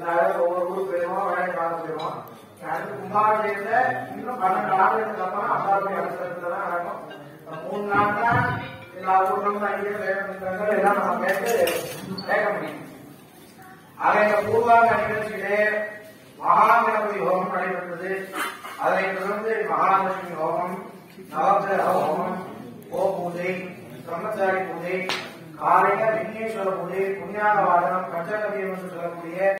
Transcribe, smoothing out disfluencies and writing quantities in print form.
ஒவ்வொரு ஊருக்கு போயிருவோம், விளையாட்டு பார்க்க போயிருவோம். அடுத்து கும்பாபிஷேகத்துல இன்னும் 12 ஆண்டுகளுக்கு அப்புறம் அம்பாவுடைய அவசரத்துல தான் நடக்கும். 3 நாள் தான் எல்லா ஊர்களும் ஐயர்கள் எல்லாம் நம்ம கேட்க முடியும். ஆக இந்த பூர்வாங்க நிகழ்ச்சியிலே மகாகணபதி ஹோமம் நடைபெற்றது. அதனைத் தொடர்ந்து மகாலட்சுமி ஹோமம், நவகிரக ஹோமம், பூஜை, பிரம்மச்சாரி பூஜை, காலையில விக்னேஸ்வர பூஜை, புண்ணியாக வாதனம், பஞ்சகவியம் என்று சொல்லக்கூடிய